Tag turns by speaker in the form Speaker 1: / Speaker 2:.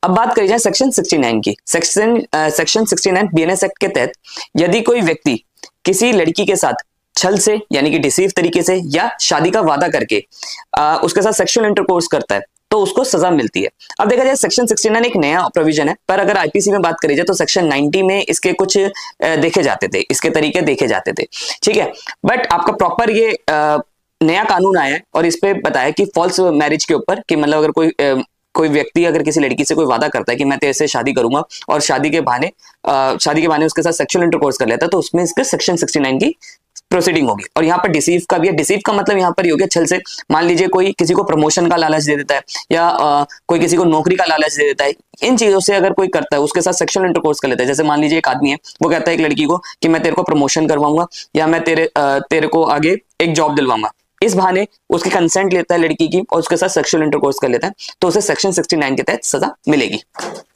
Speaker 1: अब बात करी जाए सेक्शन 69 की। सेक्शन 69 बीएनएस एक्ट के तहत यदि कोई व्यक्ति किसी लड़की के साथ छल से यानी कि डिसीव तरीके से या शादी का वादा करके उसके साथ सेक्सुअल इंटरकोर्स करता है तो उसको सजा मिलती है। अब देखा जाए सेक्शन 69 एक नया प्रोविजन है, पर अगर आईपीसी में बात करी जाए तो सेक्शन 90 में इसके कुछ देखे जाते थे, इसके तरीके देखे जाते थे, ठीक है। बट आपका प्रॉपर ये नया कानून आया है और इस पे बताया कि फॉल्स मैरिज के ऊपर कि मतलब अगर कोई व्यक्ति अगर किसी लड़की से कोई वादा करता है कि मैं तेरे से शादी करूंगा और शादी के बहाने उसके साथ सेक्सुअल इंटरकोर्स कर लेता है तो उसमें इसके सेक्शन 69 की प्रोसीडिंग होगी। और यहाँ पर डिसीव का भी है। डिसीव का मतलब यहाँ पर ये हो गया छल से। मान लीजिए कोई किसी को प्रमोशन का लालच दे देता है या कोई किसी को नौकरी का लालच दे देता है, इन चीजों से अगर कोई करता है उसके साथ सेक्सुअल इंटरकोर्स कर लेता है। जैसे मान लीजिए एक आदमी है, वो कहता है एक लड़की को कि मैं तेरे को प्रमोशन करवाऊंगा या मैं तेरे को आगे एक जॉब दिलवाऊंगा, इस बहाने उसकी कंसेंट लेता है लड़की की और उसके साथ सेक्सुअल इंटरकोर्स कर लेता है तो उसे सेक्शन 69 के तहत सजा मिलेगी।